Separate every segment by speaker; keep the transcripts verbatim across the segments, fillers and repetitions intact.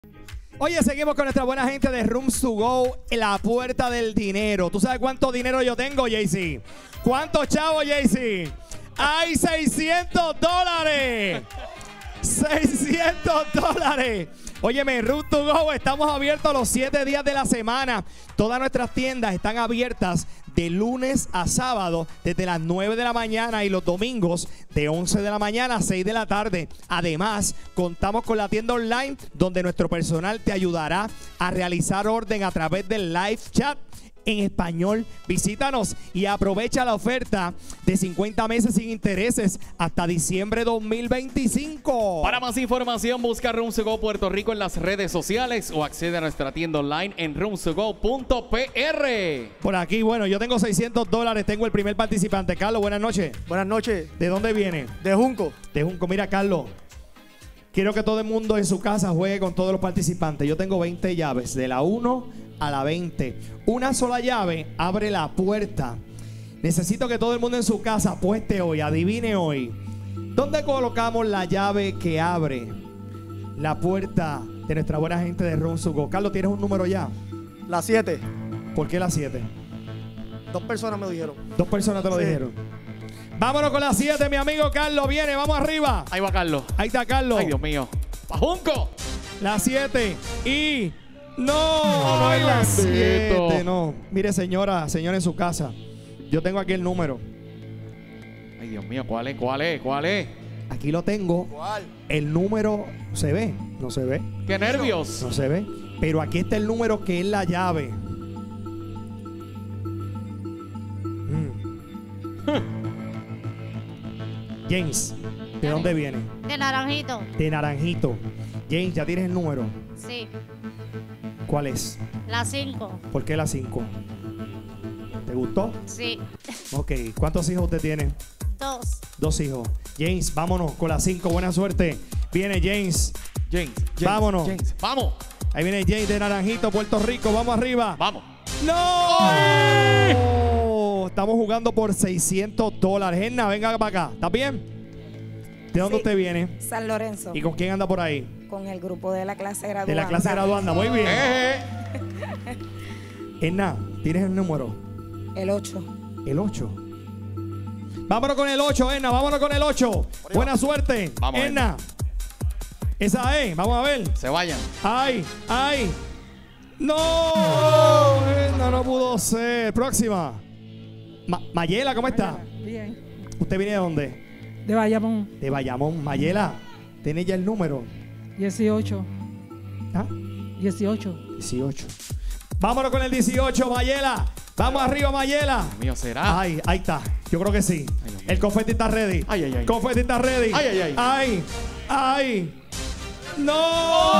Speaker 1: Oye, seguimos con nuestra buena gente de Rooms to Go, la puerta del dinero. ¿Tú sabes cuánto dinero yo tengo, Jaycee? ¿Cuántos chavos, Jaycee? ¡Hay seiscientos dólares! ¡seiscientos dólares! Óyeme, en Rooms to Go estamos abiertos los siete días de la semana. Todas nuestras tiendas están abiertas de lunes a sábado desde las nueve de la mañana y los domingos de once de la mañana a seis de la tarde. Además, contamos con la tienda online donde nuestro personal te ayudará a realizar orden a través del live chat en español. Visítanos y aprovecha la oferta de cincuenta meses sin intereses hasta diciembre dos mil veinticinco.
Speaker 2: Para más información, busca Rooms to Go Puerto Rico en las redes sociales o accede a nuestra tienda online en rooms to go punto p r.
Speaker 1: Por aquí, bueno, yo tengo seiscientos dólares. Tengo el primer participante. Carlos, buenas noches.
Speaker 3: Buenas noches.
Speaker 1: ¿De dónde viene?
Speaker 3: De Junco.
Speaker 1: De Junco. Mira, Carlos, quiero que todo el mundo en su casa juegue con todos los participantes. Yo tengo veinte llaves, de la uno a la veinte. Una sola llave abre la puerta. Necesito que todo el mundo en su casa apueste hoy, adivine hoy. ¿Dónde colocamos la llave que abre la puerta de nuestra buena gente de Rooms to Go? Carlos, ¿tienes un número ya?
Speaker 3: La siete.
Speaker 1: ¿Por qué la siete?
Speaker 3: Dos personas me lo dijeron.
Speaker 1: Dos personas te lo
Speaker 3: Sí.
Speaker 1: dijeron. Vámonos con la siete, mi amigo Carlos. Viene, vamos arriba.
Speaker 2: Ahí va Carlos.
Speaker 1: Ahí está Carlos.
Speaker 2: Ay, Dios mío. ¡Pajunco!
Speaker 1: La siete. Y... No, no
Speaker 2: Ay,
Speaker 1: es la
Speaker 2: bendito.
Speaker 1: siete, no. Mire, señora, señora en su casa, yo tengo aquí el número.
Speaker 2: Ay, Dios mío, ¿cuál es? ¿Cuál es? ¿Cuál es?
Speaker 1: Aquí lo tengo.
Speaker 3: ¿Cuál?
Speaker 1: El número se ve, no se ve,
Speaker 2: ¡Qué nervios!
Speaker 1: no se ve. Pero aquí está el número que es la llave. Mm. James, ¿de dónde viene?
Speaker 4: De naranjito.
Speaker 1: De Naranjito. James, ¿ya tienes el número?
Speaker 4: Sí.
Speaker 1: ¿Cuál es?
Speaker 4: La cinco.
Speaker 1: ¿Por qué la cinco? ¿Te gustó?
Speaker 4: Sí.
Speaker 1: Ok, ¿cuántos hijos usted tiene?
Speaker 4: Dos.
Speaker 1: Dos hijos. James, vámonos con la cinco. Buena suerte. Viene James.
Speaker 2: James, James,
Speaker 1: Vámonos.
Speaker 2: James. ¡Vamos!
Speaker 1: Ahí viene James de Naranjito, Puerto Rico. Vamos arriba.
Speaker 2: ¡Vamos!
Speaker 1: ¡No! Estamos jugando por seiscientos dólares. Edna, venga para acá. ¿Estás bien? ¿De dónde
Speaker 5: Sí.
Speaker 1: usted viene?
Speaker 5: San Lorenzo,
Speaker 1: ¿Y con quién anda por ahí?
Speaker 5: con el grupo de la clase graduanda.
Speaker 1: De la clase graduanda. Muy bien.
Speaker 2: Eh, eh.
Speaker 1: Edna, ¿tienes el número?
Speaker 5: El ocho.
Speaker 1: El ocho. Vámonos con el ocho, Edna. Vámonos con el ocho. Buena suerte.
Speaker 2: Vamos,
Speaker 1: Edna. Esa es. Vamos a ver.
Speaker 2: Se vayan.
Speaker 1: ¡Ay! ¡Ay! ¡No! Edna, no pudo ser. Próxima. Ma- Mayela, ¿cómo está?
Speaker 6: Bien.
Speaker 1: ¿Usted viene de dónde?
Speaker 6: De Bayamón,
Speaker 1: De Bayamón. Mayela, ¿tiene ya el número?
Speaker 6: dieciocho.
Speaker 1: ¿Ah?
Speaker 6: dieciocho.
Speaker 1: dieciocho. Vámonos con el dieciocho, Mayela. Vamos arriba, Mayela.
Speaker 2: Dios mío, ¿será?
Speaker 1: Ay, ahí está. Yo creo que sí.
Speaker 2: Ay, Dios mío.
Speaker 1: El confeti está ready.
Speaker 2: Ay, ay, ay.
Speaker 1: Confeti está ready.
Speaker 2: Ay, ay, ay.
Speaker 1: Ay, ay. No.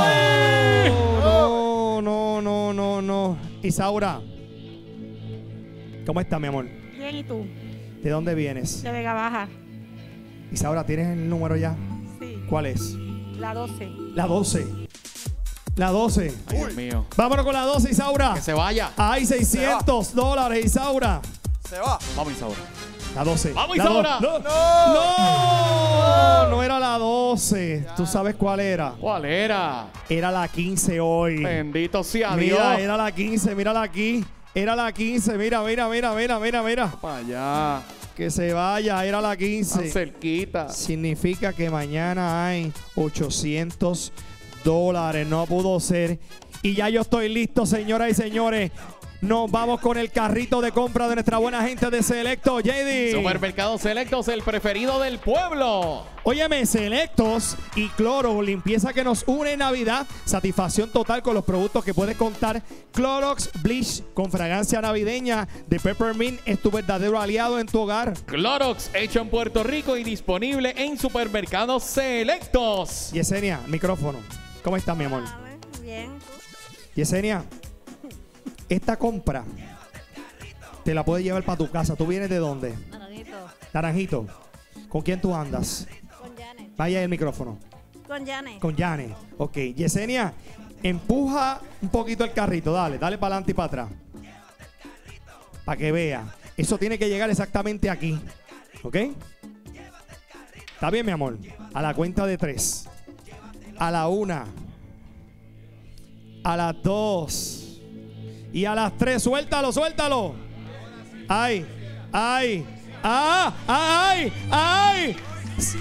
Speaker 1: No, no, no, no, no. Isaura, ¿cómo está, mi amor?
Speaker 4: Bien, ¿y tú?
Speaker 1: ¿De dónde vienes?
Speaker 4: De Vega Baja.
Speaker 1: Isaura, ¿tienes el número ya?
Speaker 4: Sí.
Speaker 1: ¿Cuál es?
Speaker 4: La doce.
Speaker 1: La doce. La doce.
Speaker 2: Ay, Dios mío.
Speaker 1: Vámonos con la doce, Isaura.
Speaker 2: Que se vaya.
Speaker 1: Hay seiscientos dólares, Isaura.
Speaker 3: Se va.
Speaker 2: Vamos, Isaura.
Speaker 1: La doce.
Speaker 2: ¡Vamos,
Speaker 1: La
Speaker 2: Isaura!
Speaker 1: do- No. No. No era la doce. ¿Tú sabes cuál era?
Speaker 2: ¿Cuál era?
Speaker 1: Era la quince hoy.
Speaker 2: Bendito sea
Speaker 1: Mira,
Speaker 2: Dios.
Speaker 1: era la quince. Mírala aquí. Era la quince. Mira, mira, mira, mira, mira, mira.
Speaker 2: Para allá.
Speaker 1: Que se vaya. Era la
Speaker 2: Tan
Speaker 1: quince.
Speaker 2: cerquita.
Speaker 1: Significa que mañana hay ochocientos dólares. No pudo ser. Y ya yo estoy listo, señoras y señores. Nos vamos con el carrito de compra de nuestra buena gente de Selectos, J D.
Speaker 2: Supermercados Selectos, el preferido del pueblo.
Speaker 1: Óyeme, Selectos y Clorox, limpieza que nos une en Navidad. Satisfacción total con los productos que puedes contar. Clorox Bleach con fragancia navideña de Peppermint es tu verdadero aliado en tu hogar.
Speaker 2: Clorox, hecho en Puerto Rico y disponible en supermercados Selectos.
Speaker 1: Yesenia, micrófono. ¿Cómo estás, mi amor?
Speaker 4: Bien.
Speaker 1: Yesenia, esta compra te la puedes llevar para tu casa. ¿Tú vienes de dónde?
Speaker 4: Naranjito.
Speaker 1: Naranjito. ¿Con quién tú andas?
Speaker 4: Con Janet.
Speaker 1: Vaya el micrófono.
Speaker 4: Con Janet.
Speaker 1: Con Yane. Ok. Yesenia, empuja un poquito el carrito. Dale, dale para adelante y para atrás. Para que vea. Eso tiene que llegar exactamente aquí. ¿Ok? ¿Está bien, mi amor? A la cuenta de tres. A la una. a las dos y a las tres. Suéltalo, suéltalo. ¡Ay! ¡Ay! ¡Ah! ¡Ay! ¡Ay! ¡Sí!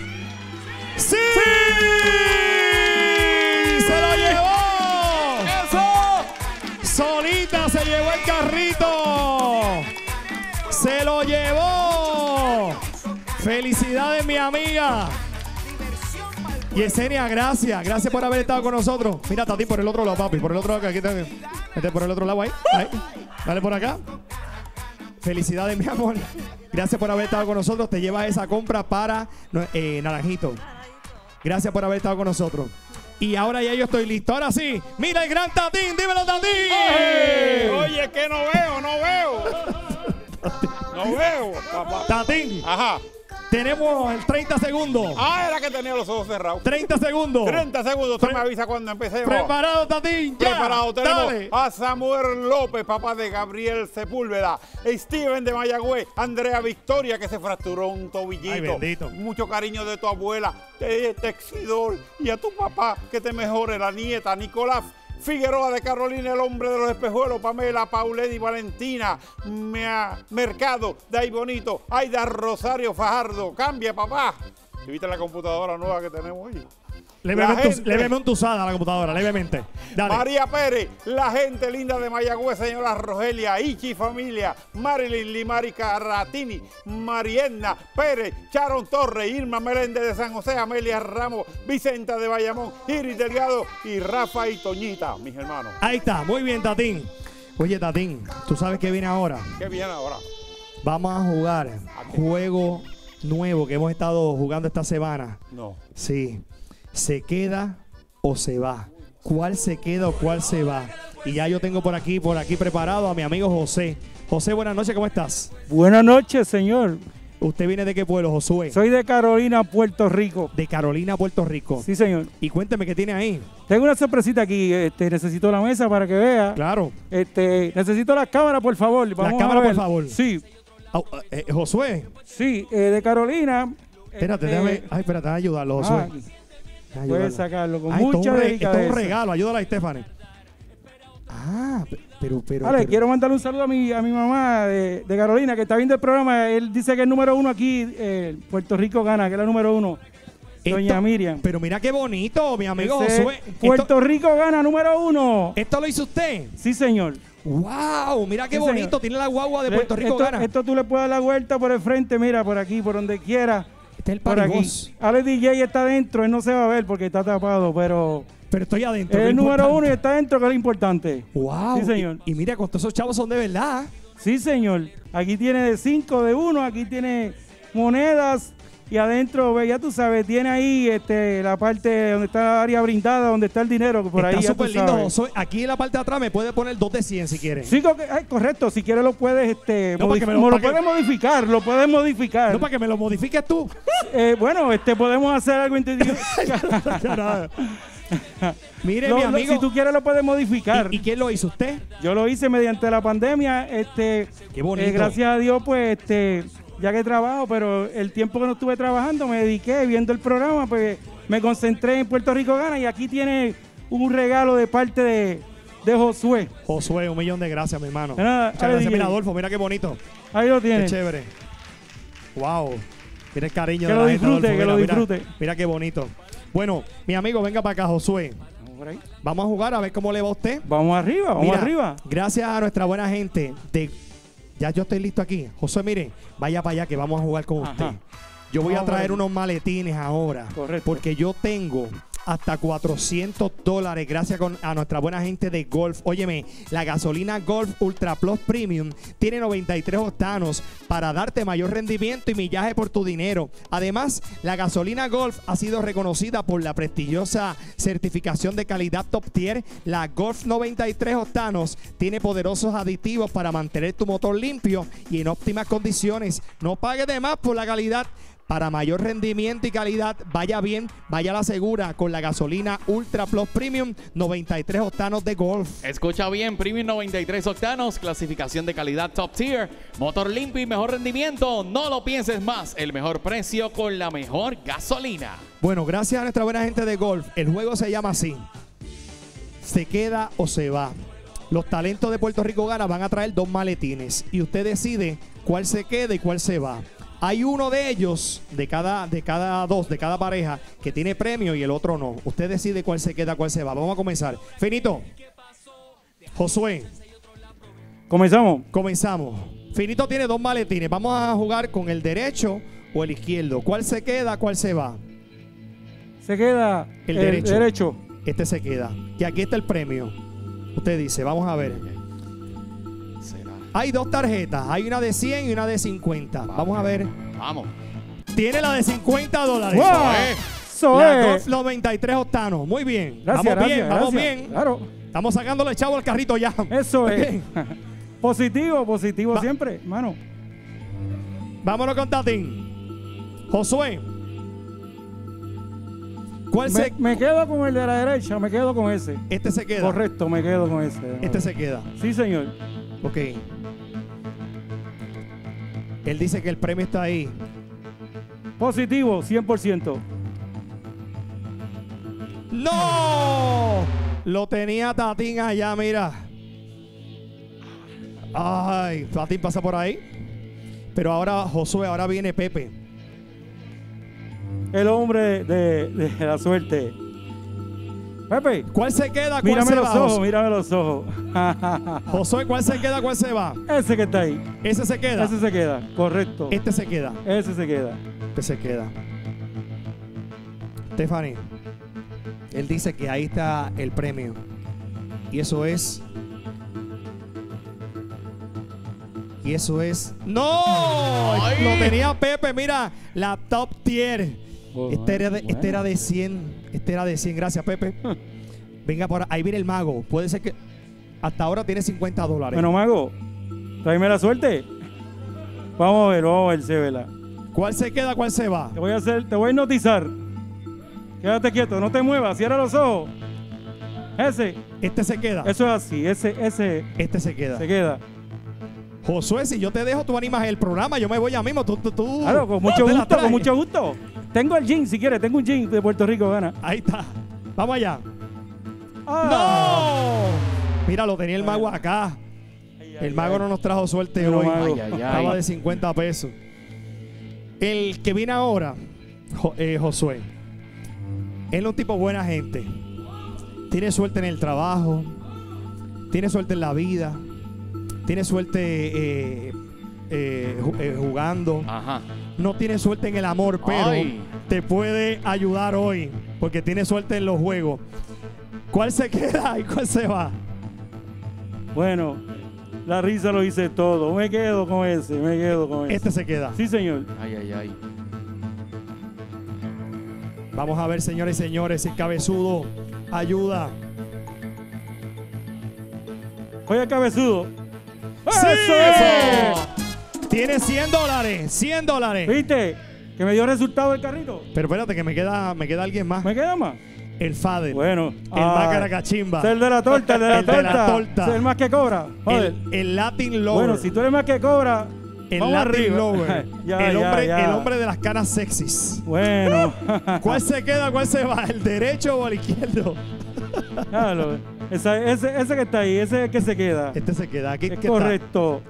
Speaker 1: ¡Se lo llevó! ¡Eso! Solita se llevó el carrito. ¡Se lo llevó! ¡Felicidades, mi amiga! Yesenia, gracias. Gracias por haber estado con nosotros. Mira, Tati, por el otro lado, papi. Por el otro lado, aquí está. Vete por el otro lado, ahí. ahí. Dale por acá. Felicidades, mi amor. Gracias por haber estado con nosotros. Te llevas esa compra para eh, Naranjito. Gracias por haber estado con nosotros. Y ahora ya yo estoy listo. Ahora sí, mira el gran Tatín. Dímelo, Tatín.
Speaker 7: ¡Ay! Oye, que no veo, no veo. No veo, papá.
Speaker 1: Tatín.
Speaker 7: Ajá.
Speaker 1: Tenemos el treinta segundos.
Speaker 7: Ah, era que tenía los ojos cerrados.
Speaker 1: treinta segundos.
Speaker 7: treinta segundos. Usted
Speaker 1: Pre
Speaker 7: me avisa cuando empecemos.
Speaker 1: Preparado, Tatín. Ya.
Speaker 7: Preparado. Tenemos
Speaker 1: Dale.
Speaker 7: a Samuel López, papá de Gabriel Sepúlveda. Steven de Mayagüez. Andrea Victoria, que se fracturó un tobillito.
Speaker 1: Ay, bendito.
Speaker 7: Mucho cariño de tu abuela, de Texidor. Y a tu papá, que te mejore la nieta, Nicolás Figueroa de Carolina, el hombre de los espejuelos, Pamela, Pauledi, Valentina, Mea, Mercado, de ahí bonito, Aida Rosario Fajardo. Cambia, papá. ¿Viste la computadora nueva que tenemos hoy?
Speaker 1: Levemente,
Speaker 7: gente-
Speaker 1: levemente untusada la computadora, levemente. Dale.
Speaker 7: María Pérez, la gente linda de Mayagüez, señora Rogelia, Ichi familia, Marilyn Limari Caratini, Marienna Pérez, Sharon Torres, Irma Meléndez de San José, Amelia Ramos, Vicenta de Bayamón, Iris Delgado y Rafa y Toñita, mis hermanos.
Speaker 1: Ahí está, muy bien, Tatín. Oye, Tatín, ¿tú sabes qué viene ahora?
Speaker 7: ¿Qué viene ahora?
Speaker 1: Vamos a jugar juego nuevo que hemos estado jugando esta semana.
Speaker 7: No.
Speaker 1: Sí. ¿Se queda o se va? ¿Cuál se queda o cuál se va? Y ya yo tengo por aquí, por aquí preparado a mi amigo José. José, buenas noches, ¿cómo estás?
Speaker 8: Buenas noches, señor.
Speaker 1: ¿Usted viene de qué pueblo, Josué?
Speaker 8: Soy de Carolina, Puerto Rico.
Speaker 1: De Carolina, Puerto Rico.
Speaker 8: Sí, señor.
Speaker 1: Y cuénteme qué tiene ahí.
Speaker 8: Tengo una sorpresita aquí. Este, necesito la mesa para que vea.
Speaker 1: Claro.
Speaker 8: Este, necesito las cámaras, por favor. Vamos a
Speaker 1: cámaras,
Speaker 8: ver.
Speaker 1: por favor.
Speaker 8: Sí,
Speaker 1: Au, eh, Josué,
Speaker 8: sí, eh, de Carolina.
Speaker 1: espérate,
Speaker 8: este,
Speaker 1: déjame. Ay, espérate, déjame ayudarlo, Josué.
Speaker 8: ah,
Speaker 1: Déjame
Speaker 8: puedes
Speaker 1: ayudarlo.
Speaker 8: sacarlo con
Speaker 1: Ah, esto es
Speaker 8: mucha
Speaker 1: un re- Esto es
Speaker 8: delicadeza.
Speaker 1: un regalo, ayúdala a Stephanie. Ah, pe- pero, pero.
Speaker 8: Vale,
Speaker 1: pero-
Speaker 8: quiero mandarle un saludo a mi, a mi mamá de, de Carolina, que está viendo el programa. Él dice que es número uno aquí, eh, Puerto Rico gana, que es la número uno.
Speaker 1: esto-
Speaker 8: Doña Miriam.
Speaker 1: Pero mira qué bonito, mi amigo
Speaker 8: Ese-
Speaker 1: Josué.
Speaker 8: Puerto
Speaker 1: Esto,
Speaker 8: Rico gana, número uno.
Speaker 1: esto lo hizo usted.
Speaker 8: Sí, señor.
Speaker 1: ¡Wow! Mira qué
Speaker 8: Sí,
Speaker 1: bonito.
Speaker 8: señor.
Speaker 1: Tiene la guagua de
Speaker 8: Le-
Speaker 1: Puerto Rico
Speaker 8: esto,
Speaker 1: gana.
Speaker 8: esto tú le puedes dar la vuelta por el frente, mira, por aquí, por donde quiera.
Speaker 1: Este es el
Speaker 8: Por aquí.
Speaker 1: paribos.
Speaker 8: Ale D J está adentro, él no se va a ver porque está tapado, pero
Speaker 1: Pero estoy adentro.
Speaker 8: es
Speaker 1: que
Speaker 8: el número
Speaker 1: importante.
Speaker 8: uno y está adentro, que es lo importante.
Speaker 1: ¡Wow!
Speaker 8: Sí, señor.
Speaker 1: Y, y mira, con todos esos chavos son de verdad.
Speaker 8: Sí, señor. Aquí tiene de cinco, de uno, aquí tiene monedas y adentro, ve, ya tú sabes, tiene ahí este, la parte donde está la área brindada, donde está el dinero, por ahí
Speaker 1: Está
Speaker 8: ya tú
Speaker 1: súper lindo,
Speaker 8: sabes.
Speaker 1: Josué. Aquí en la parte de atrás me puede poner dos de cien si quiere.
Speaker 8: Sí, co- ay, correcto, si quieres lo puedes, este,
Speaker 1: No, para que
Speaker 8: modif-
Speaker 1: me lo-
Speaker 8: mo- lo
Speaker 1: para que-
Speaker 8: puedes modificar, lo puedes modificar.
Speaker 1: No, para que me lo modifiques tú.
Speaker 8: Eh, bueno, este, podemos hacer algo entendido.
Speaker 1: Mire,
Speaker 8: Lo-
Speaker 1: mi
Speaker 8: lo-
Speaker 1: amigo.
Speaker 8: si tú quieres lo puedes modificar.
Speaker 1: ¿Y, y quién lo hizo? ¿Usted?
Speaker 8: Yo lo hice mediante la pandemia, este,
Speaker 1: Qué bonito.
Speaker 8: eh, gracias a Dios, pues, este, ya que trabajo, pero el tiempo que no estuve trabajando me dediqué viendo el programa, pues, me concentré en Puerto Rico Gana y aquí tiene un regalo de parte de, de Josué.
Speaker 1: Josué, un millón de gracias, mi hermano.
Speaker 8: De nada,
Speaker 1: Muchas
Speaker 8: Ale,
Speaker 1: gracias,
Speaker 8: D J.
Speaker 1: mira, Adolfo. Mira qué bonito.
Speaker 8: Ahí lo
Speaker 1: Qué
Speaker 8: tiene.
Speaker 1: chévere. Wow. Mira el cariño
Speaker 8: Que
Speaker 1: de
Speaker 8: lo
Speaker 1: la gente,
Speaker 8: disfrute,
Speaker 1: Adolfo.
Speaker 8: que lo
Speaker 1: Mira, mira,
Speaker 8: disfrute.
Speaker 1: Mira qué bonito. Bueno, mi amigo, venga para acá, Josué.
Speaker 8: Vamos por ahí.
Speaker 1: Vamos a jugar a ver cómo le va a usted.
Speaker 8: Vamos arriba, vamos
Speaker 1: Mira,
Speaker 8: arriba.
Speaker 1: Gracias a nuestra buena gente de... Ya yo estoy listo aquí. Josué, mire, vaya para allá que vamos a jugar con
Speaker 8: Ajá.
Speaker 1: usted. Yo voy
Speaker 8: Vamos
Speaker 1: a traer
Speaker 8: por ahí.
Speaker 1: unos maletines ahora.
Speaker 8: Correcto.
Speaker 1: Porque yo tengo hasta cuatrocientos dólares gracias con- a nuestra buena gente de Golf. Óyeme, la gasolina Golf Ultra Plus Premium tiene noventa y tres octanos para darte mayor rendimiento y millaje por tu dinero. Además, la gasolina Golf ha sido reconocida por la prestigiosa certificación de calidad Top Tier. La Golf noventa y tres octanos tiene poderosos aditivos para mantener tu motor limpio y en óptimas condiciones. No pagues de más por la calidad. Para mayor rendimiento y calidad, vaya bien, vaya a la segura con la gasolina Ultra Plus Premium noventa y tres octanos de Golf.
Speaker 2: Escucha bien, Premium noventa y tres octanos, clasificación de calidad Top Tier, motor limpio y mejor rendimiento. No lo pienses más, el mejor precio con la mejor gasolina.
Speaker 1: Bueno, gracias a nuestra buena gente de Golf, el juego se llama así. ¿Se queda o se va? Los talentos de Puerto Rico Gana van a traer dos maletines y usted decide cuál se queda y cuál se va. Hay uno de ellos, de cada, de cada dos, de cada pareja, que tiene premio y el otro no. Usted decide cuál se queda, cuál se va. Vamos a comenzar. Finito. Josué.
Speaker 8: ¿Comenzamos?
Speaker 1: Comenzamos. Finito tiene dos maletines. Vamos a jugar con el derecho o el izquierdo. ¿Cuál se queda, cuál se va?
Speaker 8: Se queda
Speaker 1: El
Speaker 8: el
Speaker 1: derecho.
Speaker 8: derecho.
Speaker 1: Este se queda. Que aquí está el premio. Usted dice, vamos a ver.
Speaker 2: Será.
Speaker 1: Hay dos tarjetas. Hay una de cien y una de cincuenta. Vamos a ver.
Speaker 2: Vamos.
Speaker 1: Tiene la de cincuenta dólares.
Speaker 8: ¡Wow!
Speaker 2: eh.
Speaker 8: Eso
Speaker 1: La
Speaker 8: es.
Speaker 1: dos noventa y tres octanos. Muy bien.
Speaker 8: Gracias,
Speaker 1: vamos
Speaker 8: gracias,
Speaker 1: bien, vamos
Speaker 8: gracias.
Speaker 1: bien.
Speaker 8: Claro.
Speaker 1: Estamos sacándole chavo al carrito ya.
Speaker 8: Eso es.
Speaker 1: Bien.
Speaker 8: Positivo, positivo
Speaker 1: Va-
Speaker 8: siempre, hermano.
Speaker 1: Vámonos con Tatín. Josué. ¿Cuál
Speaker 8: Me,
Speaker 1: se...?
Speaker 8: me quedo con el de la derecha, me quedo con ese.
Speaker 1: Este se queda.
Speaker 8: Correcto, me quedo con ese.
Speaker 1: Este se queda.
Speaker 8: Sí, señor.
Speaker 1: Ok. Él dice que el premio está ahí.
Speaker 8: Positivo, cien por ciento.
Speaker 1: ¡No! Lo tenía Tatín allá, mira. Ay, Tatín pasa por ahí. Pero ahora, Josué, ahora viene Pepe.
Speaker 8: El hombre de, de la suerte. Pepe,
Speaker 1: ¿Cuál se queda? ¿Cuál
Speaker 8: mírame
Speaker 1: se
Speaker 8: los
Speaker 1: va?
Speaker 8: ojos,
Speaker 1: Josué?
Speaker 8: mírame los ojos.
Speaker 1: Josué, ¿cuál se queda? ¿Cuál se va?
Speaker 8: Ese que está ahí.
Speaker 1: Ese se queda.
Speaker 8: Ese se queda, correcto.
Speaker 1: Este se queda.
Speaker 8: Ese se queda.
Speaker 1: Este se queda. Stephanie, él dice que ahí está el premio. Y eso es. Y eso es. ¡No!
Speaker 2: Ay.
Speaker 1: Lo tenía Pepe, mira. La top tier.
Speaker 8: Bueno,
Speaker 1: Este era, de,
Speaker 8: bueno.
Speaker 1: este era de cien. Este era de cien. Gracias, Pepe. Venga por ahí. Viene el mago. Puede ser que. Hasta ahora tiene cincuenta dólares.
Speaker 8: Bueno, mago, tráeme la suerte. Vamos a ver, vamos a ver, se vela.
Speaker 1: ¿Cuál se queda? ¿Cuál se va?
Speaker 8: Te voy a hacer, te voy a hipnotizar. Quédate quieto, no te muevas, cierra los ojos. Ese,
Speaker 1: Este se queda.
Speaker 8: eso es así, ese, ese
Speaker 1: Este se queda.
Speaker 8: se queda.
Speaker 1: Josué, si yo te dejo, tú animas el programa. Yo me voy ya mismo. Tú, tú, tú.
Speaker 8: Claro, con mucho
Speaker 1: tú te la
Speaker 8: gusto,
Speaker 1: traes.
Speaker 8: con mucho gusto. Tengo el jean, si quieres, tengo un jean de Puerto Rico, gana.
Speaker 1: Ahí está. Vamos allá.
Speaker 8: Ah.
Speaker 1: ¡No! Mira, lo tenía el mago acá.
Speaker 8: Ay, ay,
Speaker 1: El mago
Speaker 8: ay.
Speaker 1: no nos trajo suerte
Speaker 8: Pero
Speaker 1: hoy.
Speaker 8: mago.
Speaker 2: Ay, ay, ay.
Speaker 1: Estaba de cincuenta pesos. El que viene ahora, Jo- eh, Josué, él es un tipo buena gente. Tiene suerte en el trabajo. Tiene suerte en la vida. Tiene suerte eh, eh, ju- eh, jugando.
Speaker 2: Ajá.
Speaker 1: No tiene suerte en el amor, pero
Speaker 2: Ay.
Speaker 1: te puede ayudar hoy porque tiene suerte en los juegos. ¿Cuál se queda y cuál se va?
Speaker 8: Bueno, la risa lo hice todo. Me quedo con ese, me quedo con ese.
Speaker 1: Este se queda.
Speaker 8: Sí, señor.
Speaker 2: Ay, ay, ay.
Speaker 1: Vamos a ver, señores y señores, el cabezudo ayuda.
Speaker 8: Oye, cabezudo.
Speaker 1: ¡Sí!
Speaker 8: ¡Eso es!
Speaker 1: Tiene cien dólares, cien dólares.
Speaker 8: ¿Viste? Que me dio resultado el carrito.
Speaker 1: Pero espérate que me queda, me queda alguien más.
Speaker 8: ¿Me queda más?
Speaker 1: El Fader.
Speaker 8: Bueno.
Speaker 1: El más caracachimba.
Speaker 8: Es el de la torta, el de la
Speaker 1: El de
Speaker 8: torta.
Speaker 1: la torta.
Speaker 8: Es el más que cobra. Joder.
Speaker 1: El, el Latin Lover.
Speaker 8: Bueno, si tú eres más que cobra,
Speaker 1: el
Speaker 8: vamos
Speaker 1: Latin
Speaker 8: arriba.
Speaker 1: Lover.
Speaker 8: Ya,
Speaker 1: el,
Speaker 8: ya,
Speaker 1: hombre,
Speaker 8: ya.
Speaker 1: el hombre de las caras sexys.
Speaker 8: Bueno.
Speaker 1: ¿Cuál se queda? ¿Cuál se va? ¿El derecho o el izquierdo?
Speaker 8: Claro, esa- ese, ese que está ahí, ese es el que se queda.
Speaker 1: Este se queda. Aquí
Speaker 8: Es
Speaker 1: ¿qué
Speaker 8: correcto.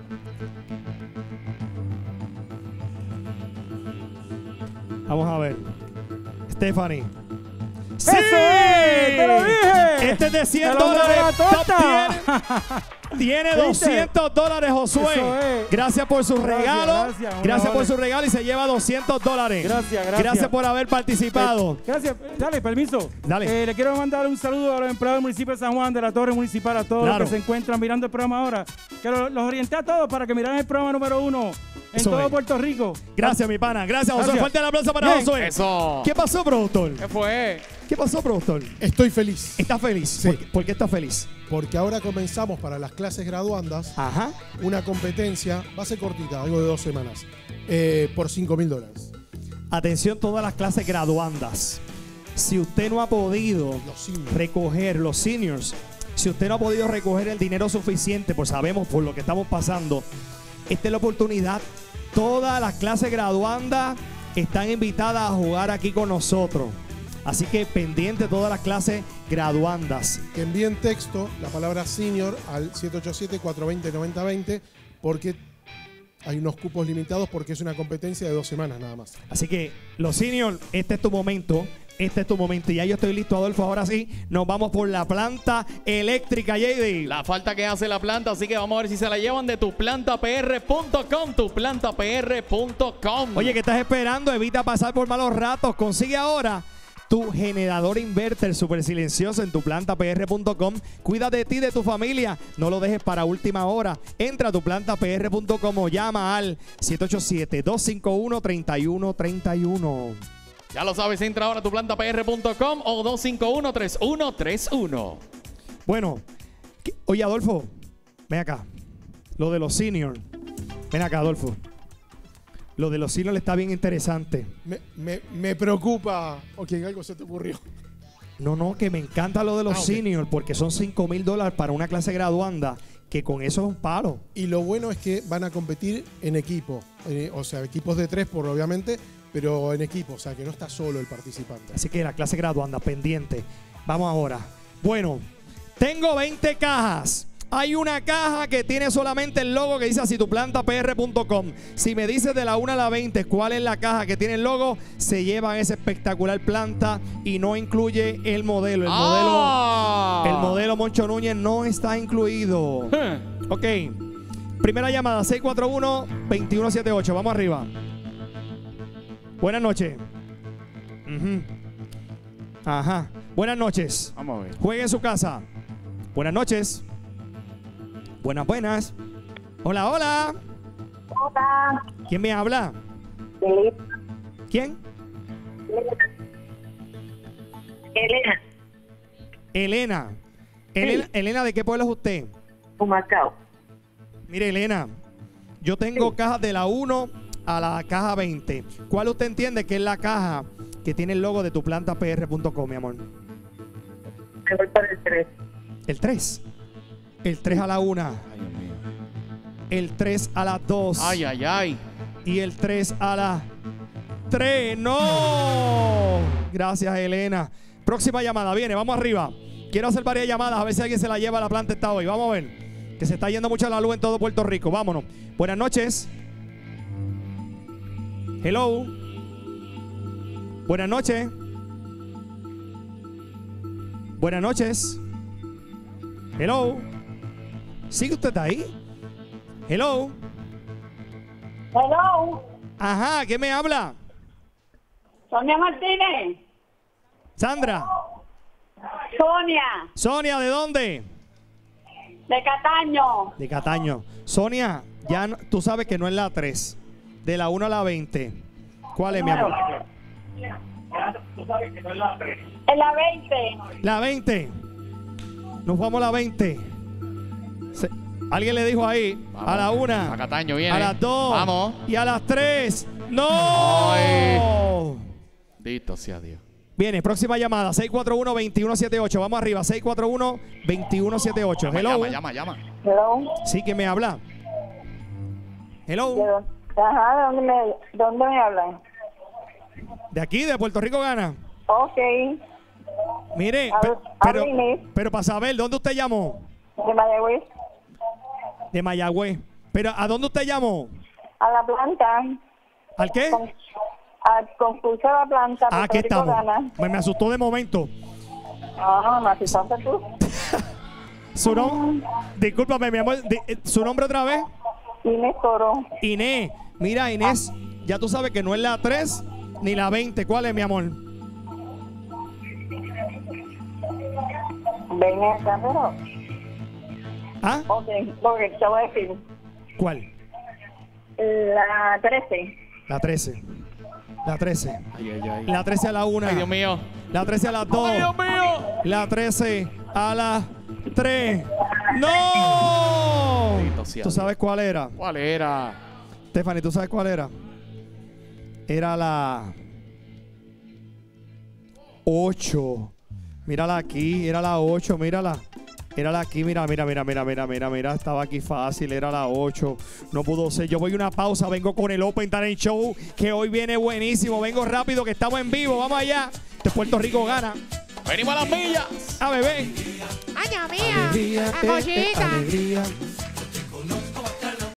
Speaker 1: está? Vamos a ver. Stephanie. ¡Sí!
Speaker 8: ¡Eso es! ¡Te lo dije!
Speaker 1: Este es de cien
Speaker 8: ¡El hombre de
Speaker 1: dólares.
Speaker 8: la
Speaker 1: Top
Speaker 8: torta!
Speaker 1: tier. Tiene
Speaker 8: ¿Viste?
Speaker 1: doscientos dólares, Josué.
Speaker 8: Eso es.
Speaker 1: Gracias por su
Speaker 8: Gracias,
Speaker 1: regalo.
Speaker 8: gracias, muy
Speaker 1: Gracias por
Speaker 8: amable.
Speaker 1: su regalo y se lleva doscientos dólares.
Speaker 8: Gracias, gracias.
Speaker 1: Gracias por haber participado.
Speaker 8: Eh, gracias. Dale, permiso.
Speaker 1: Dale.
Speaker 8: Eh, le quiero mandar un saludo a los empleados del municipio de San Juan, de la Torre Municipal, a todos
Speaker 1: Claro.
Speaker 8: los que se encuentran mirando el programa ahora. Que lo- los orienté a todos para que miraran el programa número uno en
Speaker 1: Eso
Speaker 8: todo
Speaker 1: es.
Speaker 8: Puerto Rico.
Speaker 1: Gracias, mi pana. Gracias, Josué.
Speaker 8: Gracias.
Speaker 1: Fuerte el aplauso para
Speaker 8: Bien.
Speaker 1: Josué.
Speaker 2: Eso.
Speaker 1: ¿Qué pasó, productor?
Speaker 2: ¿Qué fue?
Speaker 1: ¿Qué pasó, productor?
Speaker 9: Estoy feliz
Speaker 1: ¿Está feliz?
Speaker 9: Sí.
Speaker 1: ¿Por, qué, por qué está feliz?
Speaker 9: porque ahora comenzamos para las clases graduandas
Speaker 1: Ajá.
Speaker 9: una competencia, va a ser cortita, algo de dos semanas, eh, por cinco mil dólares.
Speaker 1: Atención, todas las clases graduandas. Si usted no ha podido
Speaker 9: Los seniors.
Speaker 1: recoger, los seniors, si usted no ha podido recoger el dinero suficiente, pues sabemos por lo que estamos pasando, esta es la oportunidad. Todas las clases graduandas están invitadas a jugar aquí con nosotros. Así que pendiente todas las clases graduandas.
Speaker 9: Que envíen texto la palabra senior al siete ocho siete, cuatro dos cero, nueve cero dos cero porque hay unos cupos limitados porque es una competencia de dos semanas nada más.
Speaker 1: Así que los seniors, este es tu momento. Este es tu momento. Y ya yo estoy listo, Adolfo. Ahora sí, nos vamos por la planta eléctrica, J D.
Speaker 2: La falta que hace la planta, así que vamos a ver si se la llevan de tu planta P R punto com, tu planta P R punto com.
Speaker 1: Oye, ¿qué estás esperando? Evita pasar por malos ratos. Consigue ahora tu generador inverter súper silencioso en tu planta P R punto com. Cuida de ti y de tu familia. No lo dejes para última hora. Entra a tu planta P R punto com o llama al siete ocho siete, dos cinco uno, tres uno tres uno.
Speaker 2: Ya lo sabes, entra ahora a tu planta P R punto com o dos cinco uno, tres uno tres uno.
Speaker 1: Bueno, ¿qué? Oye, Adolfo, ven acá. Lo de los seniors. Ven acá, Adolfo. Lo de los seniors está bien interesante.
Speaker 9: Me, me, me preocupa. Ok, algo se te ocurrió.
Speaker 1: No, no, que me encanta lo de los
Speaker 9: Ah, ok.
Speaker 1: seniors porque son cinco mil dólares para una clase graduanda, que con eso es un palo.
Speaker 9: Y lo bueno es que van a competir en equipo. Eh, o sea, equipos de tres, por obviamente, pero en equipo. O sea, que no está solo el participante.
Speaker 1: Así que la clase graduanda pendiente. Vamos ahora. Bueno, tengo veinte cajas. Hay una caja que tiene solamente el logo que dice así, tu planta P R punto com. Si me dices de la una a la veinte cuál es la caja que tiene el logo, se llevan esa espectacular planta y no incluye el modelo. El
Speaker 2: Ah.
Speaker 1: modelo, el modelo Moncho Núñez no está incluido. Ok. Primera llamada, seis cuatro uno, dos uno siete ocho. Vamos arriba. Buenas noches. Ujú. Ajá. Buenas noches.
Speaker 2: Vamos a ver.
Speaker 1: Juegue en su casa. Buenas noches. Buenas, buenas. Hola, hola.
Speaker 5: Hola.
Speaker 1: ¿Quién me habla? ¿Quién?
Speaker 5: Elena.
Speaker 1: Elena. Elena, Elena, ¿de qué pueblo es usted?
Speaker 5: Humacao.
Speaker 1: Mire, Elena, yo tengo cajas de la uno a la caja veinte. ¿Cuál usted entiende que es la caja que tiene el logo de tu planta P R punto com, mi amor?
Speaker 5: Me voy para el tres.
Speaker 1: El tres. El tres a la una.
Speaker 2: Ay, Dios mío.
Speaker 1: El tres a las dos.
Speaker 2: Ay, ay, ay.
Speaker 1: Y el tres a las tres. ¡No! Gracias, Elena. Próxima llamada. Viene, vamos arriba. Quiero hacer varias llamadas a ver si alguien se la lleva a la planta esta hoy. Vamos a ver. Que se está yendo mucho la luz en todo Puerto Rico. Vámonos. Buenas noches. Hello. Buenas noches. Buenas noches. Hello. ¿Sigue usted ahí? Hello.
Speaker 5: Hello.
Speaker 1: Ajá, ¿qué me habla?
Speaker 5: Sonia Martínez.
Speaker 1: Sandra.
Speaker 5: Sonia.
Speaker 1: Sonia, ¿de dónde?
Speaker 5: De Cataño.
Speaker 1: De Cataño. Sonia, ya no- tú sabes que no es la tres. De la una a la veinte. ¿Cuál es, mi amor?
Speaker 5: En la veinte.
Speaker 1: La veinte. Nos vamos a la veinte. Se- Alguien le dijo ahí.
Speaker 2: Vamos.
Speaker 1: A la una.
Speaker 2: A Cataño viene.
Speaker 1: A las dos.
Speaker 2: Vamos.
Speaker 1: Y a las tres. ¡No!
Speaker 2: Ay. Dito sea Dios.
Speaker 1: Viene, próxima llamada. seis cuatro uno, dos uno siete ocho. Vamos arriba. seis cuatro uno, dos uno siete ocho.
Speaker 2: Llama,
Speaker 1: Hello.
Speaker 2: llama, llama, llama.
Speaker 5: Hello.
Speaker 1: Sí, ¿quién me habla? Hello.
Speaker 5: ¿De dónde? Ajá, ¿de dónde me, dónde me hablan?
Speaker 1: De aquí, de Puerto Rico gana.
Speaker 5: Ok.
Speaker 1: Mire,
Speaker 5: Hab-
Speaker 1: pe- pero,
Speaker 5: hábleme.
Speaker 1: pero para saber, ¿dónde usted llamó?
Speaker 5: De Mayagüez.
Speaker 1: De Mayagüez. Pero ¿a dónde usted llamó?
Speaker 5: A la planta.
Speaker 1: ¿Al qué?
Speaker 5: Con, al concurso de la planta.
Speaker 1: Ah, aquí
Speaker 5: Puerto Rico
Speaker 1: estamos.
Speaker 5: gana.
Speaker 1: Me, me asustó de momento.
Speaker 5: Ah, me asustaste tú.
Speaker 1: Su nombre, discúlpame, mi amor, di- eh, ¿su nombre otra vez?
Speaker 5: Inés Toro.
Speaker 1: Inés. Mira, Inés, ya tú sabes que no es la tres ni la veinte. ¿Cuál es, mi amor?
Speaker 5: Ven acá, pero.
Speaker 1: ¿Ah?
Speaker 5: Ok, ok, te voy a decir.
Speaker 1: ¿Cuál?
Speaker 5: La trece.
Speaker 1: La trece. La trece.
Speaker 2: Ay, ay, ay.
Speaker 1: La trece a la una.
Speaker 2: Ay, Dios mío.
Speaker 1: La trece a las dos.
Speaker 2: Ay, Dios mío.
Speaker 1: La trece a las tres. ¡No!
Speaker 2: Bendito sea
Speaker 1: ¿Tú sabes cuál era?
Speaker 2: ¿Cuál era?
Speaker 1: Stephanie, ¿tú sabes cuál era? Era la ocho. Mírala aquí, era la ocho, mírala. Era la aquí, mira, mira, mira, mira, mira, mira, mira. Estaba aquí fácil, era la ocho. No pudo ser. Yo voy a una pausa, vengo con el Open Talent Show, que hoy viene buenísimo. Vengo rápido, que estamos en vivo. Vamos allá. De Puerto Rico gana.
Speaker 2: Venimos a las millas.
Speaker 1: A bebé.
Speaker 4: ¡Aña mía!
Speaker 9: Alegría,
Speaker 4: ¡A
Speaker 9: eh, eh,
Speaker 4: Cochita!
Speaker 9: alegría.